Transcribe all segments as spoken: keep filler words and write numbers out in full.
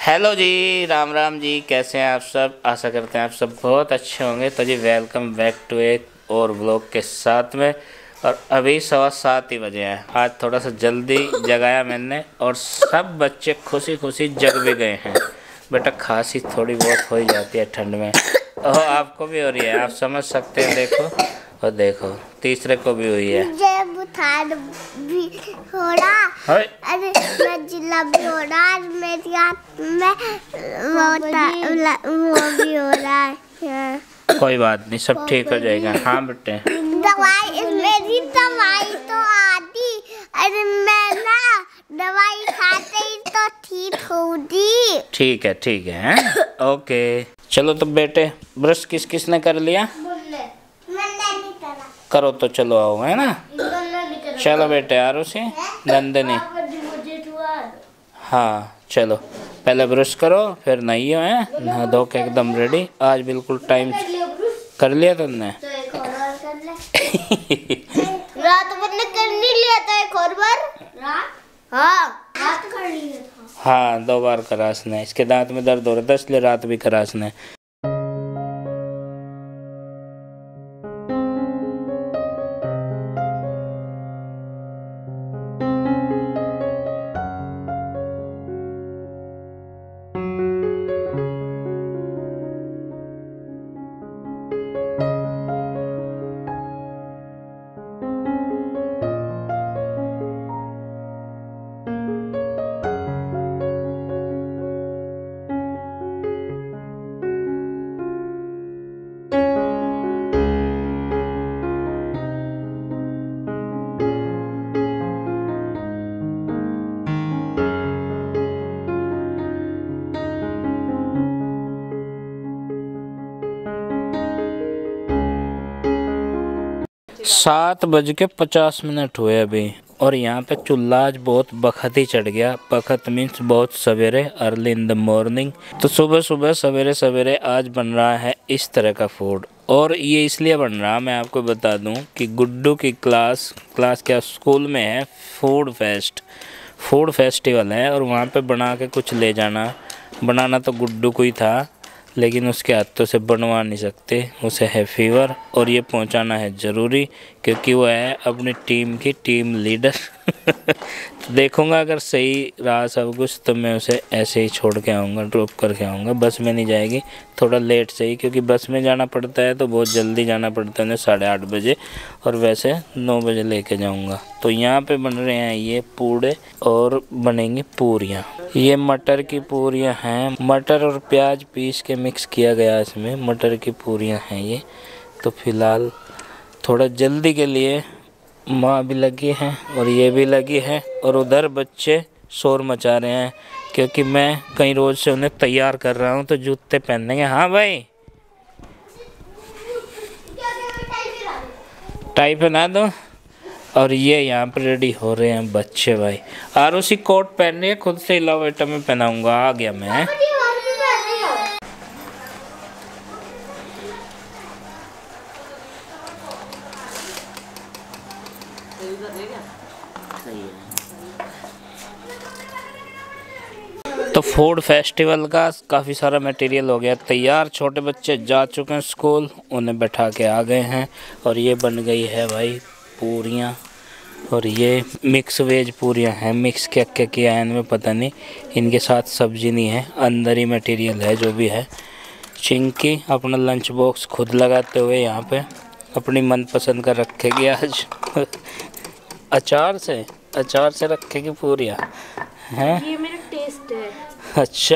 Hello जी, राम राम जी। कैसे हैं आप सब? आशा करते हैं आप सब बहुत अच्छे होंगे। तो जी वेलकम बैक टू एक और व्लॉग के साथ में। और अभी सवा सात ही बजे हैं। आज थोड़ा सा जल्दी जगाया मैंने और सब बच्चे खुशी खुशी जग भी गए हैं। बेटा खांसी थोड़ी बहुत हो ही जाती है ठंड में। ओह आपको भी हो रही है, आप समझ सकते हैं। देखो और देखो तीसरे को भी हुई है। मुझे बुखार भी हो रहा, अरे मैं जिला भी हो रहा, मेरी आँख में वो भी हो रहा है। कोई बात नहीं, सब ठीक हो जाएगा। हाँ बेटे दवाई मेरी दवाई तो आती, अरे मैं ना दवाई खाते ही तो ठीक होगी। ठीक है ठीक है, है? ओके चलो। तो बेटे ब्रश किस किस ने कर लिया? करो तो चलो आओ, है ना। चलो बेटे आरुषि नंदनी, हाँ चलो पहले ब्रश करो फिर नहाइयो, है नहा धो के एकदम रेडी। आज बिल्कुल टाइम कर लिया तुमने। रात भर ने कर नहीं लिया था एक और बार। हाँ रात कर लिया था। हाँ दो बार करा उसने। इसके दांत में दर्द हो रहा था इसलिए रात भी करा उसने। सात बज के पचास मिनट हुए अभी और यहाँ पे चूल्हा आज बहुत बखत ही चढ़ गया। बखत मीन्स बहुत सवेरे, अर्ली इन द मॉर्निंग। तो सुबह सुबह सवेरे सवेरे आज बन रहा है इस तरह का फूड। और ये इसलिए बन रहा, मैं आपको बता दूं कि गुड्डू की क्लास क्लास क्या स्कूल में है फूड फेस्ट, फूड फेस्टिवल है। और वहाँ पे बना के कुछ ले जाना। बनाना तो गुड्डू को ही था लेकिन उसके हाथों से बनवा नहीं सकते, उसे है फीवर और ये पहुंचाना है ज़रूरी क्योंकि वो है अपनी टीम की टीम लीडर। तो देखूंगा अगर सही रहा सब कुछ तो मैं उसे ऐसे ही छोड़ के आऊँगा, ड्रॉप करके आऊँगा। बस में नहीं जाएगी, थोड़ा लेट से ही, क्योंकि बस में जाना पड़ता है तो बहुत जल्दी जाना पड़ता है साढ़े आठ बजे और वैसे नौ बजे लेके जाऊँगा। तो यहाँ पे बन रहे हैं ये पूड़े और बनेंगी पूरियाँ। ये मटर की पूरियाँ हैं, मटर और प्याज पीस के मिक्स किया गया इसमें, मटर की पूरियाँ हैं ये। तो फिलहाल थोड़ा जल्दी के लिए माँ भी लगी है और ये भी लगी है और उधर बच्चे शोर मचा रहे हैं क्योंकि मैं कई रोज से उन्हें तैयार कर रहा हूँ तो जूते पहनेंगे। हाँ भाई टाई पहना दो। और ये यहाँ पर रेडी हो रहे हैं बच्चे भाई। आरुषि कोट पहन रही है, खुद से हिलाओ बेटा, मैं पहनाऊंगा। आ गया मैं। तो फूड फेस्टिवल का काफ़ी सारा मटेरियल हो गया तैयार। छोटे बच्चे जा चुके हैं स्कूल, उन्हें बैठा के आ गए हैं। और ये बन गई है भाई पूरियाँ और ये मिक्स वेज पूरियाँ हैं। मिक्स क्या क्या किया है इनमें पता नहीं, इनके साथ सब्जी नहीं है, अंदर ही मटेरियल है जो भी है। चिंकी अपना लंच बॉक्स खुद लगाते हुए यहाँ पे अपनी मनपसंद का रखेगी आज। अचार से अचार से रखेगी पूरियाँ हैं। ये मेरा टेस्ट है। अच्छा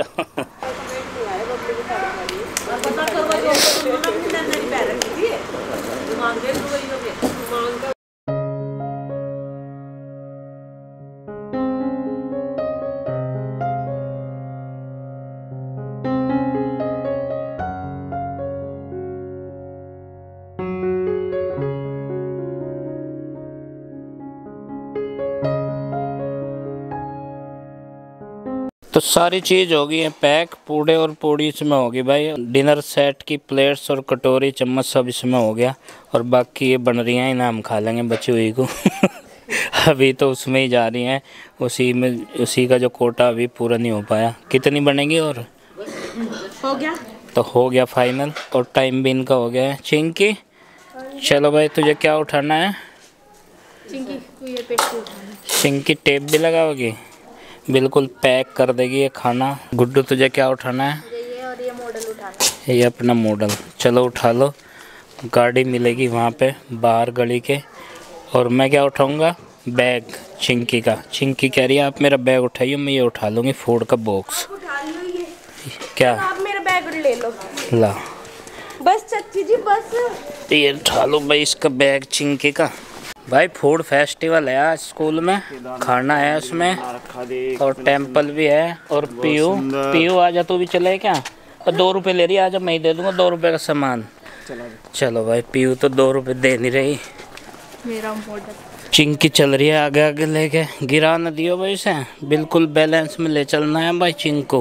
तो सारी चीज़ होगी है पैक। पूड़े और पूड़ी इसमें होगी भाई। डिनर सेट की प्लेट्स और कटोरी चम्मच सब इसमें हो गया और बाकी ये बन रही हैं, इन्हें हम खा लेंगे बची हुई को। अभी तो उसमें ही जा रही हैं, उसी में उसी का जो कोटा अभी पूरा नहीं हो पाया। कितनी बनेगी और हो गया तो हो गया फाइनल, और टाइम भी इनका हो गया है। चिंकी चलो भाई, तुझे क्या उठाना है? चिंकी तू ये पेटी उठाना। चिंकी टेप भी लगाओगी, बिल्कुल पैक कर देगी ये खाना। गुड्डू तुझे क्या उठाना है? ये और ये मॉडल उठाना है। ये अपना मॉडल, चलो उठा लो। गाड़ी मिलेगी वहाँ पे बाहर गली के। और मैं क्या उठाऊँगा? बैग चिंकी का। चिंकी कह रही है आप मेरा बैग उठाइए, मैं ये उठा लूँगी फूड का बॉक्स। उठा लो ये। क्या? आप मेरा बैग ले लो। ला बस चाची जी बस। ये उठा लो भाई इसका बैग चिंकी का। भाई फूड फेस्टिवल है आज स्कूल में, खाना है उसमें और टेम्पल भी है। और पीयू पीयू आजा, तू भी चले क्या? और दो रुपए ले रही है, आजा मैं ही दे दूंगा दो रुपए का सामान। चलो भाई, पीयू तो दो रुपए दे नहीं रही। मेरा मॉडल चिंकी चल रही है आगे आगे लेके। गिरा न दियो भाई इसे, बिल्कुल बैलेंस में ले चलना है भाई चिंको।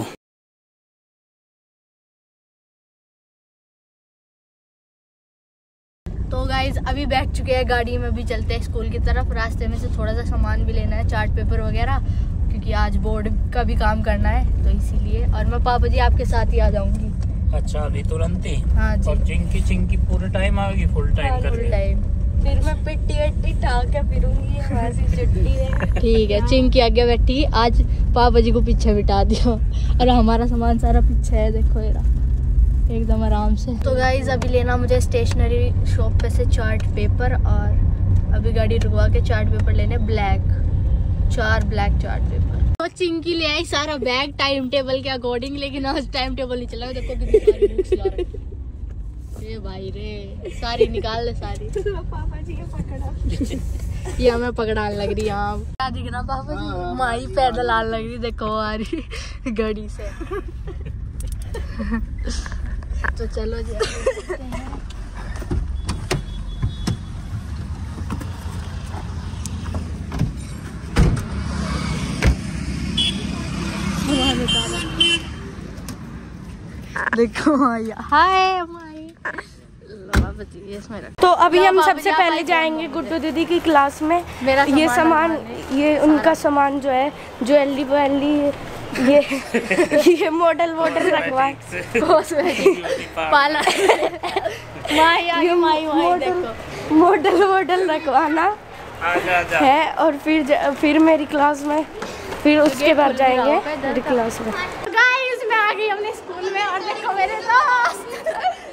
तो गाइज अभी बैठ चुके हैं गाड़ी में, भी चलते हैं स्कूल की तरफ। रास्ते में से थोड़ा सा सामान भी लेना है, चार्ट पेपर वगैरह, क्योंकि आज बोर्ड का भी काम करना है तो इसीलिए। और मैं पापा जी आपके साथ ही आ जाऊंगी। अच्छा अभी तुरंत ही? हाँ जी। और चिंकी चिंकी पूरे टाइम आएगी? फुल टाइम फुल करके? टाइम। फिर मैं पिट्टी वट्टी ठाक के फिरूंगी, वैसी छुट्टी है। ठीक है, चिंकी आगे बैठी, आज पापा जी को पीछे बिठा दिया और हमारा सामान सारा पीछे है, देखो ये एकदम आराम से। तो गाइज अभी लेना मुझे स्टेशनरी शॉप पे से चार्ट पेपर, और अभी गाड़ी रुकवा के चार्ट पेपर लेने ब्लैक, चार ब्लैक चार्ट पेपर। तो चिंकी ले आई सारा बैग टाइम टेबल के अकॉर्डिंग, लेकिन आज टाइम टेबल नहीं चला। देखो कितनी सारी बुक्स ला रखी। ये भाई रे, सारी निकाल ले सारी। पापा जी के पकड़ा। ये हमें पकड़ाने लग रही यहाँ। क्या दिख रहा पापा जी? माई पैदल आने लग रही, देखो आ रही गाड़ी से। तो चलो जी देखो हाय माई। तो अभी हम सबसे पहले जाएंगे गुड्डू दीदी की क्लास में। मेरा ये सामान, ये उनका सामान जो है, ज्वेलरी वेलरी, ये ये मॉडल वॉडल रखवा पाला माई आई माई माई देखो मॉडल वॉडल रखवाना है। और फिर ज, फिर मेरी क्लास में, फिर उसके बाद जाएंगे मेरी क्लास में। गाइस मैं आ गई अपने स्कूल में, और देखो मेरे दोस्त।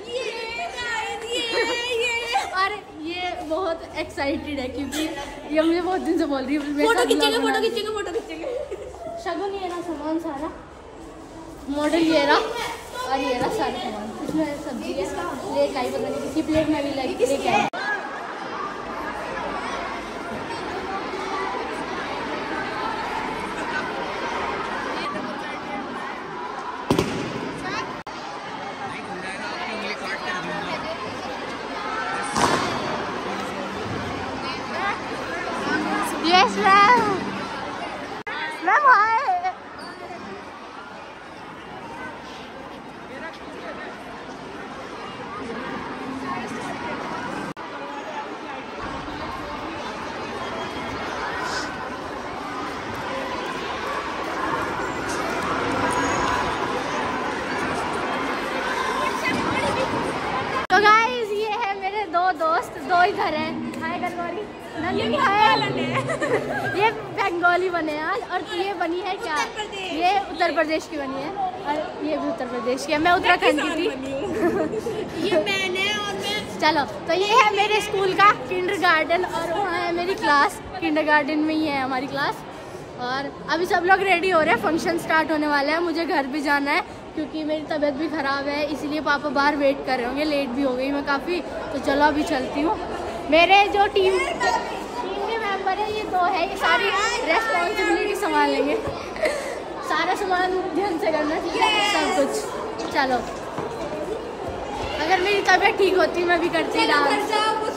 और ये बहुत एक्साइटेड है क्योंकि ये मुझे बहुत दिन से बोल रही है। फोटो खींचेंगे फोटो खींचेंगे फोटो खींचेंगे। शगुन ये रहा सामान सारा, मॉडल ये रहा, और ये रहा सारा सामान। इसमें सब्जी है, लेके आई, पता नहीं किसी प्लेट में भी लेके आई। Yes, ma'am. Ma'am, hi. तो गाइस ये है मेरे दो दोस्त, दो ही घर हैं। हाय गलगौरी, नंदिनी हाय। ये बंगाली बने हैं आज, और ये बनी है क्या? ये उत्तर प्रदेश की बनी है, और ये भी उत्तर प्रदेश की है। मैं उत्तराखंड की थी। ये मैंने और मैं। चलो, तो ये है मेरे स्कूल का किंडरगार्टन, और वहाँ है मेरी क्लास। किंडरगार्टन में ही है हमारी क्लास। और अभी सब लोग रेडी हो रहे हैं, फंक्शन स्टार्ट होने वाला है। मुझे घर भी जाना है क्योंकि मेरी तबीयत भी ख़राब है, इसलिए पापा बाहर वेट कर रहे होंगे। लेट भी हो गई मैं काफ़ी, तो चलो अभी चलती हूँ। मेरे जो टीम टीम के मेंबर है ये दो है, ये सारी रेस्पॉन्सिबिलिटी संभाल लेंगे। सारा सामान ध्यान से करना, ठीक है, सब कुछ। चलो, अगर मेरी तबीयत ठीक होती मैं भी करती डांस।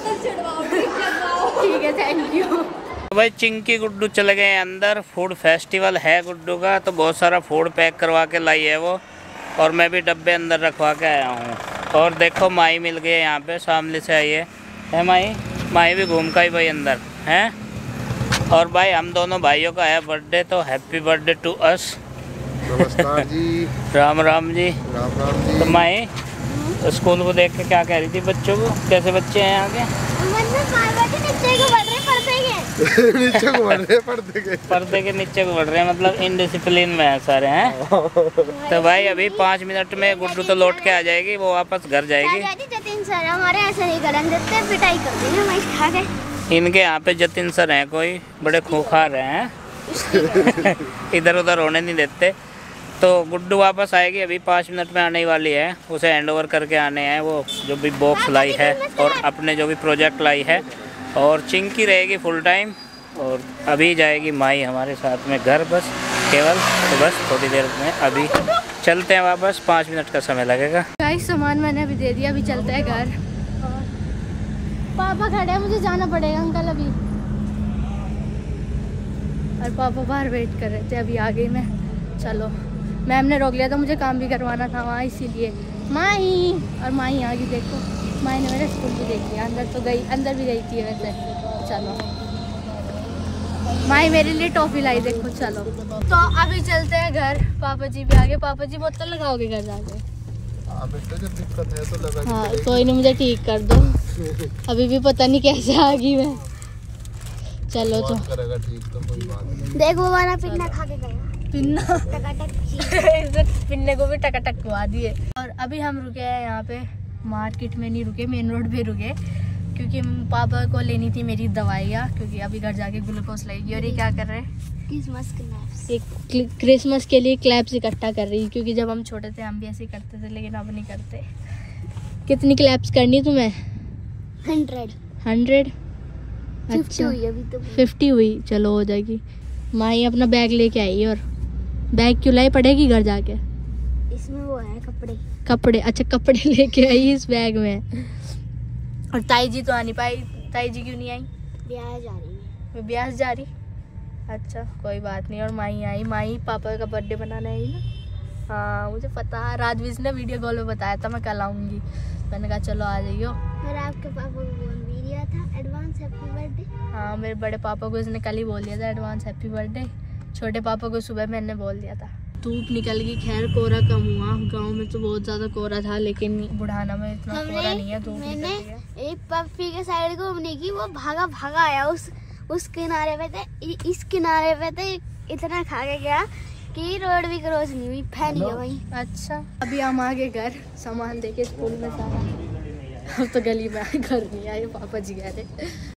ठीक है, थैंक यू। भाई चिंकी गुड्डू चले गए अंदर। फूड फेस्टिवल है गुड्डू का, तो बहुत सारा फूड पैक करवा के लाई है वो, और मैं भी डब्बे अंदर रखवा के आया हूँ। और देखो माई मिल गई यहाँ पे, सामने से आई है। है माई? माई भी घूम का ही भाई अंदर है। और भाई हम दोनों भाइयों का है बर्थडे, तो हैप्पी बर्थडे टू अस। नमस्कार जी। राम राम जी। राम राम जी। तो माई स्कूल को देख के क्या कह रही थी बच्चों को, कैसे बच्चे हैं यहाँ के? नीचे को बढ़ रहे पर्दे के नीचे को बढ़ रहे पर्दे के पर्दे के नीचे को बढ़ रहे हैं, मतलब इनडिसिप्लिन में है सारे हैं। तो भाई अभी पाँच मिनट में गुड्डू तो लौट के आ जाएगी, वो वापस घर जाएगी। जतिन सर हमारे ऐसे नहीं करने देते, पिटाई करते हैं मैं खा के। इनके यहाँ पे जतिन सर हैं कोई, बड़े खूंखार हैं, इधर उधर होने नहीं देते। तो गुड्डू वापस आएगी, अभी पाँच मिनट में आने वाली है, उसे हैंड ओवर करके आने हैं वो जो भी बॉक्स लाई है और अपने जो भी प्रोजेक्ट लाई है। और चिंकी रहेगी फुल टाइम, और अभी जाएगी माई हमारे साथ में घर बस केवल। तो बस थोड़ी देर में अभी चलते हैं वापस, पाँच मिनट का समय लगेगा। गाइस सामान मैंने अभी दे दिया, अभी चलते हैं घर। और पापा खड़े हैं, मुझे जाना पड़ेगा अंकल अभी। और पापा बाहर वेट कर रहे थे, अभी आ गई मैं। चलो मैम ने रोक लिया था, मुझे काम भी करवाना था वहाँ, इसीलिए। माई और माई आ गई, देखो माई ने मेरा स्कूल भी देख लिया, अंदर तो गई, अंदर भी गई थी वैसे। चलो माई मेरे लिए टॉफी लाई, देखो। चलो तो अभी चलते हैं घर, पापा जी भी आ गए। पापा जी बोतल लगाओगे घर जाके? दिक्कत है तो लगा। हाँ कोई नहीं, मुझे ठीक कर दो। अभी भी पता नहीं कैसे आ गई मैं। चलो तो करेगा ठीक तो कोई बात नहीं। देख वो वाला पिन्ना खा के गया, पिन्ना टकाटक पिन्ने को भी टकाटक हुआ दिए। और अभी हम रुके हैं यहाँ पे, मार्केट में नहीं रुके, मेन रोड पे रुके, क्योंकि पापा को लेनी थी मेरी दवाइयाँ, क्योंकि अभी घर जाके ग्लूकोज लगेगी। और ये क्या कर रहे हैं? क्रिसमस के एक क्रिसमस के लिए क्लैप्स इकट्ठा कर रही है, क्योंकि जब हम छोटे थे हम भी ऐसे ही करते थे, लेकिन अब नहीं करते। कितनी क्लैप्स करनी तुम्हें? हंड्रेड हंड्रेड फिफ्टी अच्छा हुई अभी तो। फिफ्टी हुई, चलो हो जाएगी। माई अपना बैग लेके आई, और बैग क्यों लाई, पड़ेगी घर जाके? इसमें वो है कपड़े कपड़े, अच्छा कपड़े लेके आई इस बैग में। और ताई जी तो आ नहीं पाई, ताई जी क्यों नहीं आई? ब्याह जा रही है। वो ब्यास जा रही, अच्छा कोई बात नहीं। और माई आई, माई पापा का बर्थडे बनाने आई ना। हाँ मुझे पता, राजवीर ने वीडियो कॉल में बताया था मैं कल आऊँगी, मैंने कहा चलो आ जाइयो। और आपके पापा को बोल भी दिया था एडवांस हैप्पी बर्थडे। हाँ मेरे बड़े पापा को इसने कल ही बोल दिया था एडवांस हैप्पी बर्थडे, छोटे पापा को सुबह मैंने बोल दिया था। धूप निकल गई, खैर कोहरा कम हुआ, गांव में तो बहुत ज़्यादा कोहरा था, लेकिन बुढ़ाना में इतना कोहरा नहीं है। धूप मैंने निकल गई। एक पप्पी के साइड घूमने की, वो भागा भागा आया उस उस किनारे पे थे, इस किनारे पे थे, इतना खा के गया कि रोड भी क्रॉस नहीं हुई, फैन गया वहीं। अच्छा अभी हम आ गए घर, सामान देके स्कूल में सारा। अब तो गली में आए, घर नहीं आए, पापा जी गए थे।